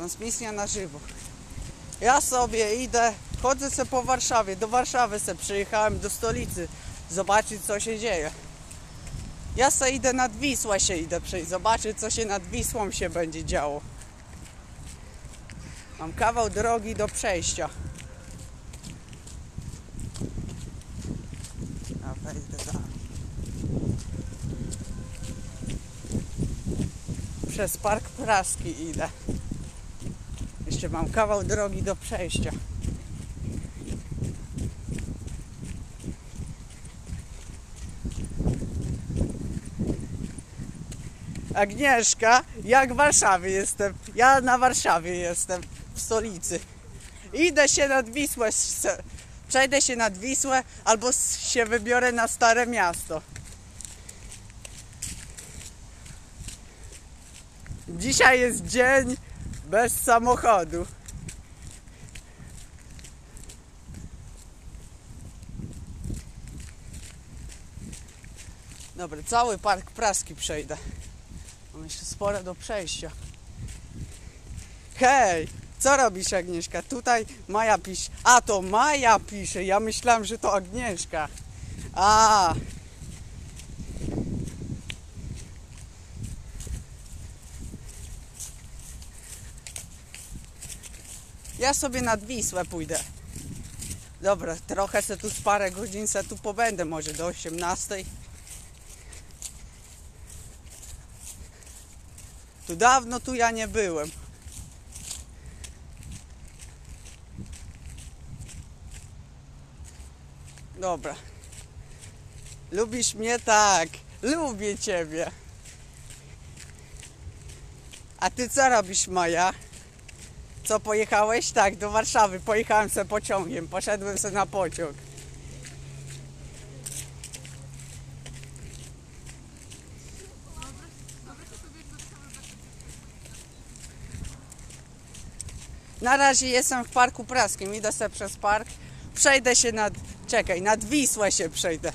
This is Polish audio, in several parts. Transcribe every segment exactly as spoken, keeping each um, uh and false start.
Transmisja na żywo. Ja sobie idę, chodzę sobie po Warszawie, do Warszawy sobie przyjechałem, do stolicy, zobaczyć co się dzieje. Ja sobie idę nad Wisłę się idę przejść, zobaczyć co się nad Wisłą się będzie działo. Mam kawał drogi do przejścia. A wejdę dalej. Przez Park Praski idę. Jeszcze mam kawał drogi do przejścia. Agnieszka, jak w Warszawie jestem. Ja na Warszawie jestem, w stolicy. Idę się nad Wisłę, przejdę się nad Wisłę albo się wybiorę na Stare Miasto. Dzisiaj jest dzień bez samochodu. Dobra, cały Park Praski przejdę. Mam jeszcze sporo do przejścia. Hej, co robisz, Agnieszka? Tutaj Maja pisze. A, to Maja pisze. Ja myślałem, że to Agnieszka. A. Ja sobie nad Wisłę pójdę. Dobra, trochę se tu z parę godzin se tu pobędę, może do osiemnastej. Tu dawno tu ja nie byłem. Dobra. Lubisz mnie? Tak. Lubię ciebie. A ty co robisz, Maja? Co, pojechałeś? Tak, do Warszawy. Pojechałem se pociągiem. Poszedłem se na pociąg. Na razie jestem w Parku Praskim. Idę sobie przez park. Przejdę się nad... Czekaj, nad Wisłę się przejdę.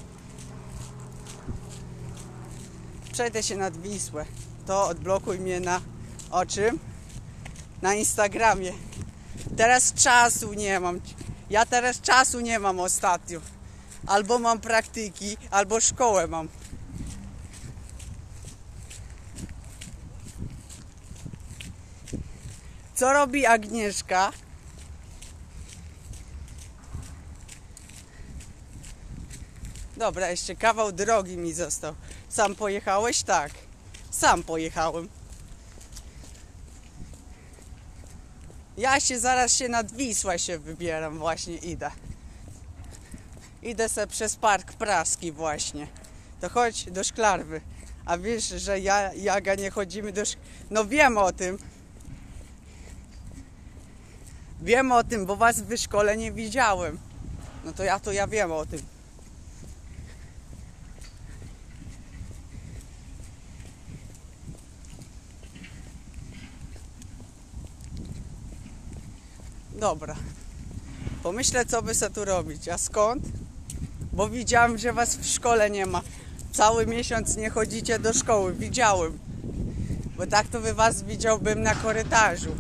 Przejdę się nad Wisłę. To odblokuj mnie na... O czym? Na Instagramie. Teraz czasu nie mam. Ja teraz czasu nie mam ostatnio. Albo mam praktyki, albo szkołę mam. Co robi Agnieszka? Dobra, jeszcze kawał drogi mi został. Sam pojechałeś? Tak. Sam pojechałem. Ja się zaraz się nad Wisłę się wybieram, właśnie idę. Idę sobie przez Park Praski właśnie. To chodź do Szklarwy. A wiesz, że ja i Aga nie chodzimy do szkoły? No wiem o tym. Wiem o tym, bo was w szkole nie widziałem. No to ja to ja wiem o tym. Dobra. Pomyślę, co by se tu robić. A skąd? Bo widziałem, że was w szkole nie ma. Cały miesiąc nie chodzicie do szkoły. Widziałem. Bo tak to by was widziałbym na korytarzu.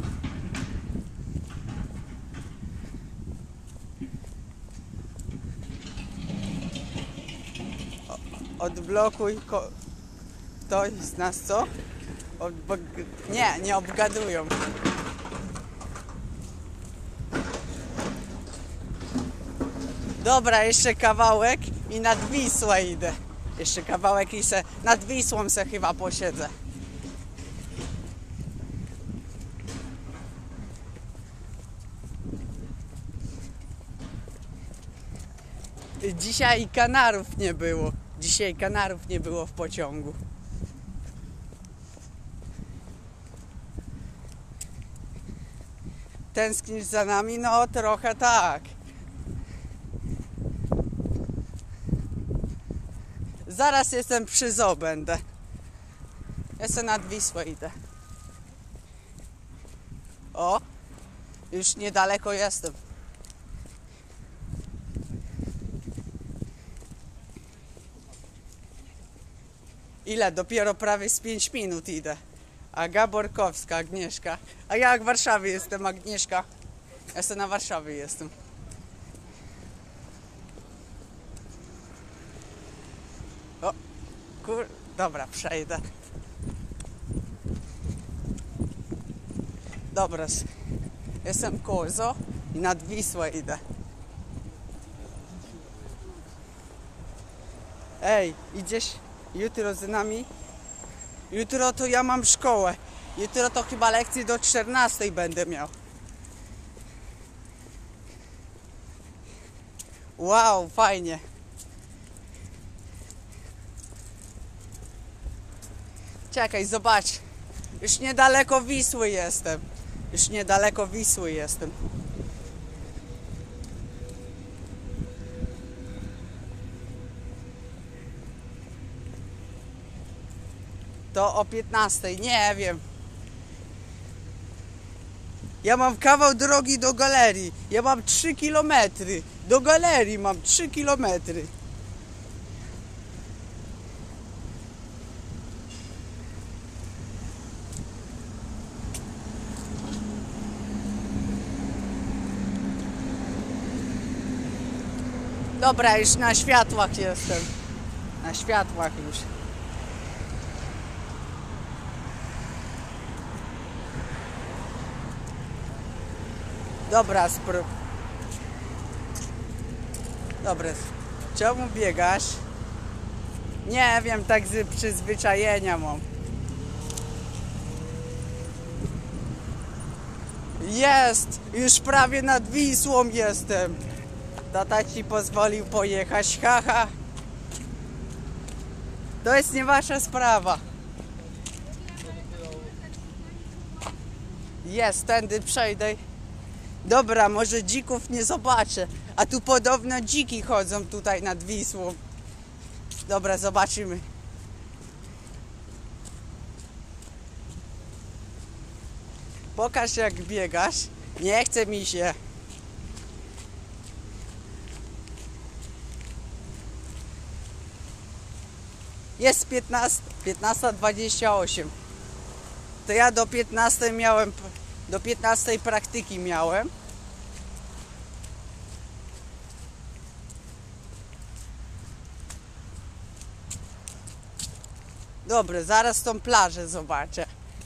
Odblokuj ko... Ktoś z nas co? Odbog... Nie, nie obgadują. Dobra, jeszcze kawałek i nad Wisłę idę. Jeszcze kawałek i se nad Wisłą se chyba posiedzę. Dzisiaj kanarów nie było. Dzisiaj kanarów nie było w pociągu. Tęsknisz za nami? No trochę tak. Zaraz jestem przy zoo będę. Ja sobie nad Wisłę idę. O, już niedaleko jestem. Ile? Dopiero prawie z pięć minut idę. Aga Borkowska, Agnieszka. A ja w Warszawie jestem, Agnieszka. Ja jestem na Warszawie jestem. O, kur... Dobra, przejdę. Dobra, jestem kozo i nad Wisłę idę. Ej, idziesz jutro z nami? Jutro to ja mam szkołę. Jutro to chyba lekcje do czternastej będę miał. Wow, fajnie. Czekaj, zobacz. Już niedaleko Wisły jestem. Już niedaleko Wisły jestem. To o piętnastej, nie wiem. Ja mam kawał drogi do galerii. Ja mam trzy kilometry. Do galerii mam trzy kilometry. Dobra, już na światłach jestem. Na światłach już. Dobra, spro... Dobra, czemu biegasz? Nie wiem, tak z przyzwyczajenia mam. Jest! Już prawie nad Wisłą jestem. Tata ci pozwolił pojechać, haha. To jest nie wasza sprawa. Jest, tędy przejdę. Dobra, może dzików nie zobaczę. A tu podobno dziki chodzą tutaj nad Wisłą. Dobra, zobaczymy. Pokaż, jak biegasz. Nie chce mi się. Jest piętnasta dwadzieścia osiem. To ja do piętnastej miałem, do piętnastej praktyki miałem. Dobra, zaraz tą plażę zobaczę.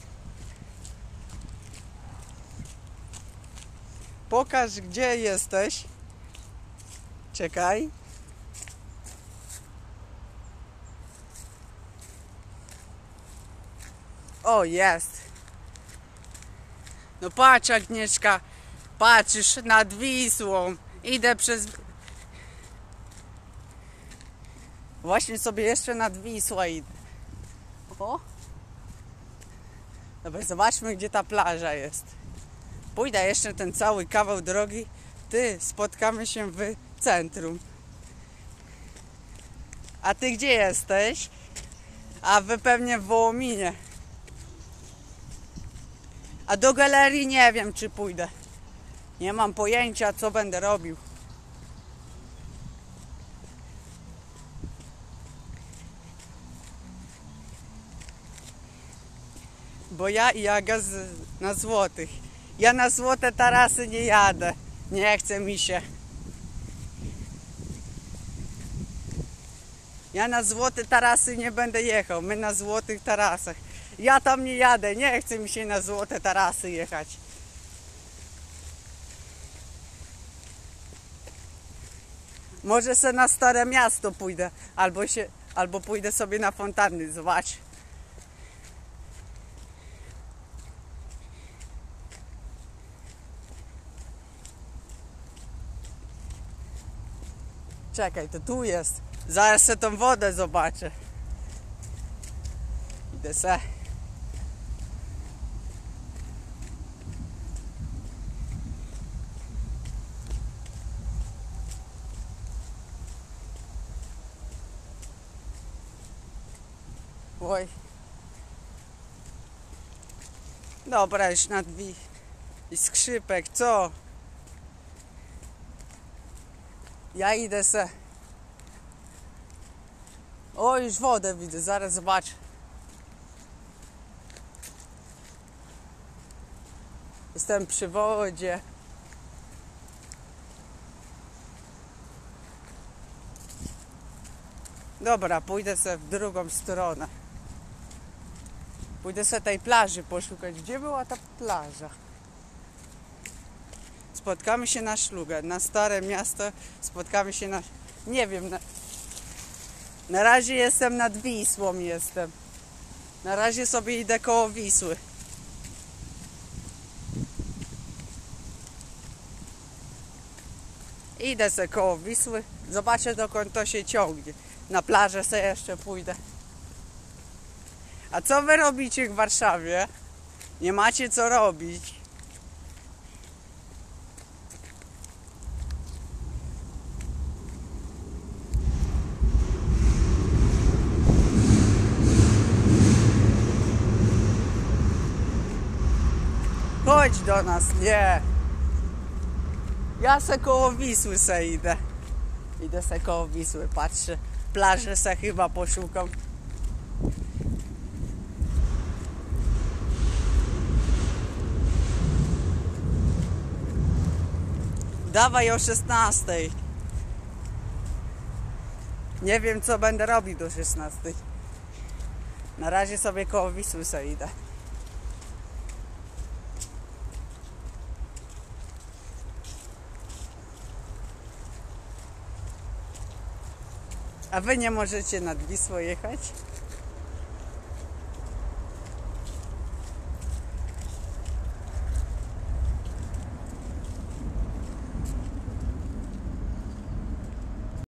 Pokaż, gdzie jesteś. Czekaj. O, jest. No patrz, Agnieszka. Patrzysz nad Wisłą. Idę przez... Właśnie sobie jeszcze nad Wisłą idę. O. Dobra, zobaczmy, gdzie ta plaża jest. Pójdę jeszcze ten cały kawał drogi. Ty, spotkamy się w centrum. A ty gdzie jesteś? A wy pewnie w Wołominie. A do galerii nie wiem, czy pójdę. Nie mam pojęcia, co będę robił. Bo ja i Aga z, na Złotych. Ja na Złote Tarasy nie jadę. Nie chce mi się. Ja na Złote Tarasy nie będę jechał. My na Złotych Tarasach. Ja tam nie jadę. Nie chce mi się na Złote Tarasy jechać. Może se na Stare Miasto pójdę. Albo, się, albo pójdę sobie na fontanny. Zobacz. Czekaj, to tu jest. Zaraz se tą wodę zobaczę. Idę se. Oj. Dobra, już na drzwi. I skrzypek, co? Ja idę se. O, już wodę widzę, zaraz zobaczę. Jestem przy wodzie. Dobra, pójdę sobie w drugą stronę. Pójdę sobie tej plaży poszukać. Gdzie była ta plaża? Spotkamy się na Szlugę, na Stare Miasto. Spotkamy się na... Nie wiem. Na, na razie jestem nad Wisłą jestem. Na razie sobie idę koło Wisły. Idę sobie koło Wisły. Zobaczę, dokąd to się ciągnie. Na plażę sobie jeszcze pójdę. A co wy robicie w Warszawie? Nie macie co robić. Chodź do nas, nie. Ja se koło Wisły se idę. Idę se koło Wisły, patrzę. Plażę se chyba poszukam. Dawaj o szesnastej. Nie wiem, co będę robił do szesnastej. Na razie sobie koło Wisły se idę. A wy nie możecie nad Wisłą jechać?